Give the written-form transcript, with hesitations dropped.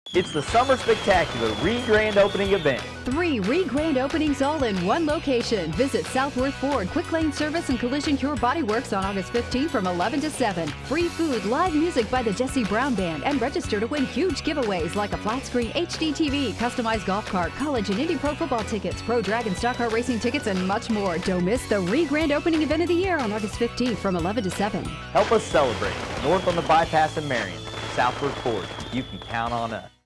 It's the Summer Spectacular Re-Grand Opening event. 3 re-grand openings all in one location. Visit Southworth Ford, Quick Lane Service, and Collision Cure Body Works on August 15 from 11 to 7. Free food, live music by the Jesse Brown Band, and register to win huge giveaways like a flat screen HD TV, customized golf cart, college and Indy Pro football tickets, Pro Drag and Stock Car Racing tickets, and much more. Don't miss the re-grand opening event of the year on August 15th from 11 to 7. Help us celebrate. North on the Bypass in Marion. Southworth Ford. You can count on us.